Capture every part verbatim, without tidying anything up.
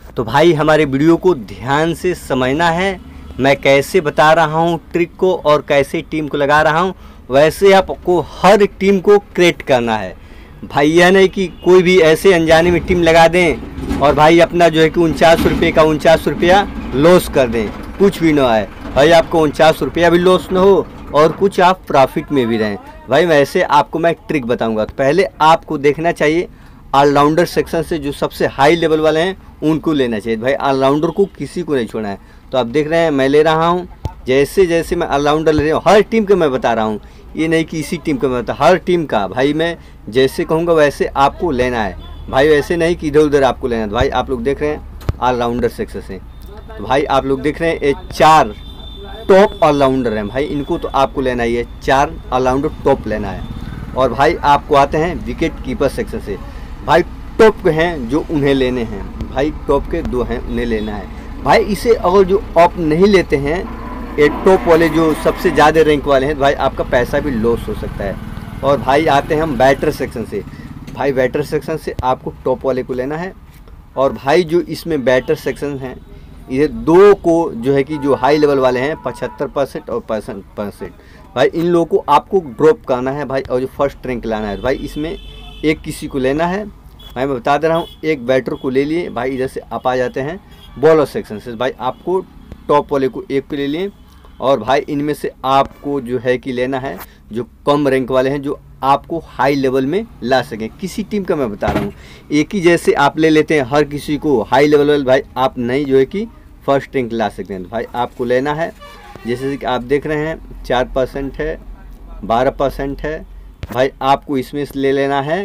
तो भाई हमारे वीडियो को ध्यान से समझना है। मैं कैसे बता रहा हूँ ट्रिक को और कैसे टीम को लगा रहा हूँ, वैसे आपको हर टीम को क्रिएट करना है। भाई यह नहीं कि कोई भी ऐसे अनजाने में टीम लगा दें और भाई अपना जो है कि उनचास रुपये का उनचास रुपया लॉस कर दें, कुछ भी ना आए भाई, आपको उनचास रुपया भी लॉस ना हो और कुछ आप प्रॉफिट में भी रहें। भाई वैसे आपको मैं ट्रिक बताऊंगा। तो पहले आपको देखना चाहिए ऑलराउंडर सेक्शन से जो सबसे हाई लेवल वाले हैं उनको लेना चाहिए। भाई ऑलराउंडर को किसी को नहीं छोड़ना है। तो आप देख रहे हैं मैं ले रहा हूँ, जैसे जैसे मैं ऑलराउंडर ले रहा हूँ हर टीम के मैं बता रहा हूँ, ये नहीं कि इसी टीम का मैं बता, हर टीम का भाई मैं जैसे कहूँगा वैसे आपको लेना है। भाई वैसे नहीं कि इधर उधर आपको लेना है। भाई आप लोग देख रहे हैं ऑलराउंडर सेक्शन से, तो भाई आप लोग देख रहे हैं ये चार टॉप ऑलराउंडर हैं। भाई इनको तो आपको लेना ही है, चार ऑलराउंडर टॉप लेना है। और भाई आपको आते हैं विकेट कीपर सेक्शन से, भाई टॉप के हैं जो उन्हें लेने हैं। भाई टॉप के दो हैं उन्हें लेना है। भाई इसे अगर जो आप नहीं लेते हैं, ये टॉप वाले जो सबसे ज़्यादा रैंक वाले हैं, भाई आपका पैसा भी लॉस हो सकता है। और भाई आते हैं हम बैटर सेक्शन से, भाई बैटर सेक्शन से आपको टॉप वाले को लेना है। और भाई जो इसमें बैटर सेक्शन हैं, ये दो को जो है कि जो हाई लेवल वाले हैं पचहत्तर परसेंट और परसेंट परसेंट भाई इन लोगों को आपको ड्रॉप करना है भाई, और जो फर्स्ट रैंक लाना है। भाई इसमें एक किसी को लेना है। भाई मैं बता दे रहा हूँ, एक बैटर को ले लिए। भाई इधर से आप आ जाते हैं बॉलर सेक्शन से, भाई आपको टॉप वाले को एक को ले लिए। और भाई इनमें से आपको जो है कि लेना है जो कम रैंक वाले हैं, जो आपको हाई लेवल में ला सकें। किसी टीम का मैं बता रहा हूँ, एक ही जैसे आप ले लेते हैं हर किसी को हाई लेवल वाले, भाई आप नहीं जो है कि फर्स्ट रैंक ला सकते हैं। भाई आपको लेना है, जैसे कि आप देख रहे हैं चार परसेंट है, बारह परसेंट है। भाई आपको इसमें से ले लेना है,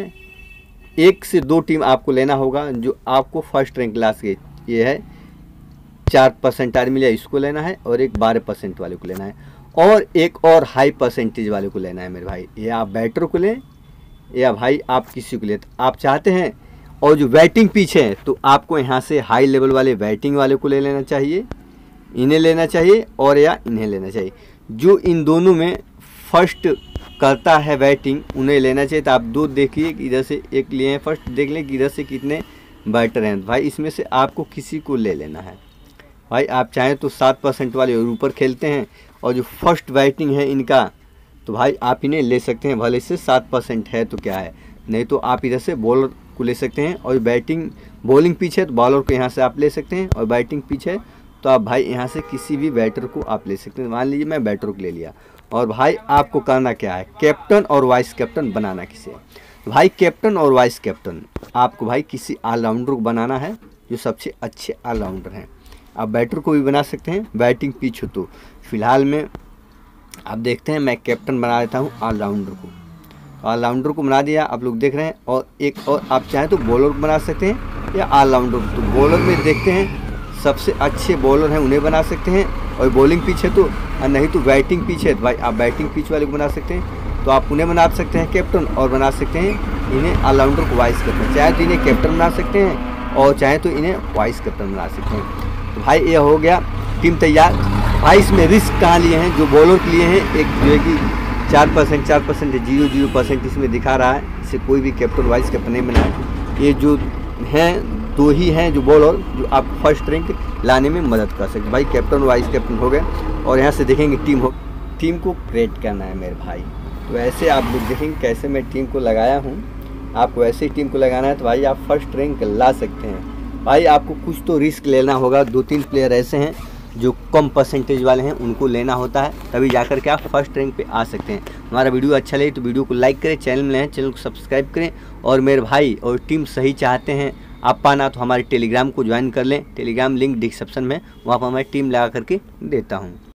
एक से दो टीम आपको लेना होगा जो आपको फर्स्ट रैंक ला सके। ये है चार परसेंट आदमी लिया, इसको लेना है, और एक बारह परसेंट वाले को लेना है, और एक और हाई परसेंटेज वाले को लेना है मेरे भाई। ये आप बैटर को लें या भाई आप किसी को ले, तो आप चाहते हैं। और जो बैटिंग पीछे है तो आपको यहाँ से हाई लेवल वाले बैटिंग वाले को ले लेना चाहिए, इन्हें लेना चाहिए, और या इन्हें लेना चाहिए। जो इन दोनों में फर्स्ट करता है बैटिंग उन्हें लेना चाहिए। तो आप दो देखिए कि इधर से एक लिए हैं, फर्स्ट देख लें कि इधर से कितने बैटर हैं। भाई इसमें से आपको किसी को ले लेना है। भाई आप चाहें तो सात परसेंट वाले और ऊपर खेलते हैं, और जो फर्स्ट बैटिंग है इनका, तो भाई आप इन्हें ले सकते हैं। भले से सात परसेंट है तो क्या है, नहीं तो आप इधर से बॉलर को ले सकते हैं। और बैटिंग बॉलिंग पीछे तो बॉलर को यहाँ से आप ले सकते हैं, और बैटिंग पीछे तो आप भाई यहाँ से किसी भी बैटर को आप ले सकते हैं। मान लीजिए मैं बैटर को ले लिया। और भाई आपको करना क्या है, कैप्टन और वाइस कैप्टन बनाना किसे। भाई कैप्टन और वाइस कैप्टन आपको भाई किसी ऑलराउंडर को बनाना है जो सबसे अच्छे ऑलराउंडर हैं। आप बैटर को भी बना सकते हैं, बैटिंग पिच हो तो। फिलहाल में आप देखते हैं मैं कैप्टन बना देता हूँ ऑलराउंडर को। ऑलराउंडर को बना दिया, आप लोग देख रहे हैं। और एक और आप चाहें तो बॉलर को बना सकते हैं या ऑलराउंडर। तो बॉलर में देखते हैं सबसे अच्छे बॉलर हैं उन्हें बना सकते हैं, और बॉलिंग पिच है तो, और नहीं तो बैटिंग पिच है तो भाई आप बैटिंग पिच वाले को बना सकते हैं। तो आप उन्हें बना सकते हैं कैप्टन, और बना सकते हैं इन्हें ऑलराउंडर को वाइस कैप्टन। चाहे तो इन्हें कैप्टन बना सकते हैं, और चाहे तो इन्हें वाइस कैप्टन बना सकते हैं। तो भाई ये हो गया टीम तैयार। भाई इसमें रिस्क कहाँ लिए हैं, जो बॉलर के लिए हैं, एक जो है कि चार परसेंट चार परसेंट जीरो जीरो परसेंट इसमें दिखा रहा है। इसे कोई भी कैप्टन वाइस कैप्टन नहीं बनाए। ये जो हैं दो ही हैं जो बॉलर जो आप फर्स्ट रैंक लाने में मदद कर सकते। भाई कैप्टन वाइस कैप्टन हो गए। और यहाँ से देखेंगे टीम हो, टीम को क्रिएट करना है मेरे भाई। तो ऐसे आप लोग देखेंगे कैसे मैं टीम को लगाया हूँ। आपको ऐसे ही टीम को लगाना है तो भाई आप फर्स्ट रैंक ला सकते हैं। भाई आपको कुछ तो रिस्क लेना होगा। दो तीन प्लेयर ऐसे हैं जो कम परसेंटेज वाले हैं, उनको लेना होता है, तभी जाकर के आप फर्स्ट रैंक पे आ सकते हैं। हमारा वीडियो अच्छा लगे तो वीडियो को लाइक करें, चैनल में हैं चैनल को सब्सक्राइब करें। और मेरे भाई और टीम सही चाहते हैं आप पाना तो हमारे टेलीग्राम को ज्वाइन कर लें। टेलीग्राम लिंक डिस्क्रिप्शन में, वहाँ पर मैं टीम लगा करके देता हूँ।